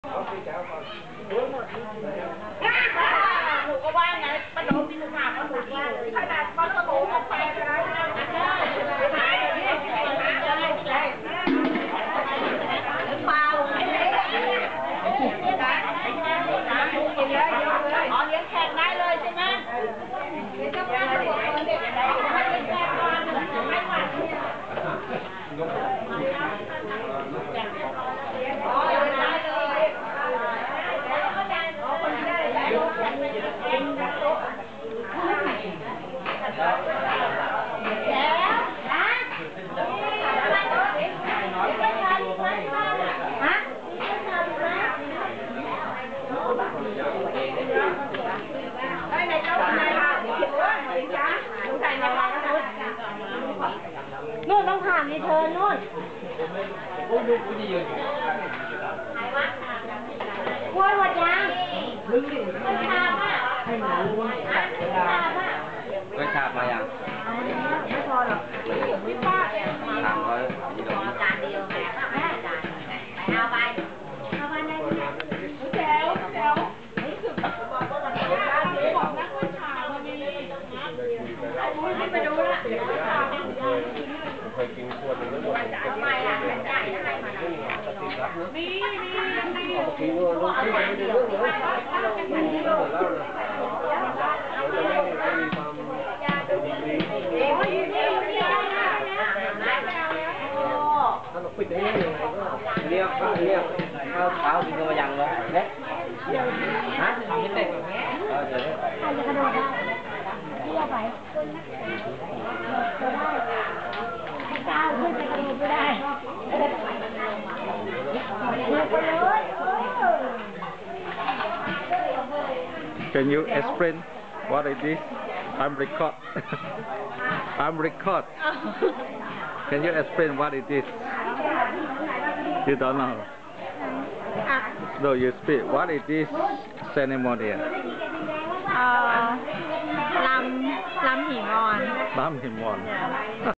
หนูก็ว่าไงป้าโน้ตที่หนูมาก็หนูว่าขนาดป้าโน้ตไปแล้วเปล่ากินเยอะเลยอ๋อเลี้ยงแขกได้เลยใช่ไหมเลี้ยงแขกก่อนเด็กได้เลี้ยงแขกก่อนไม่หวานอ๋อได้เลยนู่นต้องถามในเธอนู่นกล้วยหมดยังมันชาบอ่ะก็ชาบมาอย่างไม่พอหรอกพี่ป้าเนี่ย 300 กิโลจานเดียวแม่เอาไปได้ไหมแจ๋วรู้สึกบอกนักว่าชามันมีไปดูละเคยกินขวดนึงแล้วหมดทำไมอ่ะจ่ายให้มันมีกินนู่นนี่ไม่ได้เรื่องเลยมันที่เราเล่านะเราจะไม่มีความถ้าเราปิดได้ยังไงก็เนี่ยข้าวเช้ากินกันมาอย่างเลยเนี่ยฮะกินเด็กเดี๋ยวใครจะกระโดดได้เที่ยวไปก้าวขึ้นจะกระโดดไม่ได้ Can you explain what it is? I'm record. I'm record. Can you explain what it is? You don't know. No, you speak. What it is? Ceremony. ลำหิมอนลำหิมอน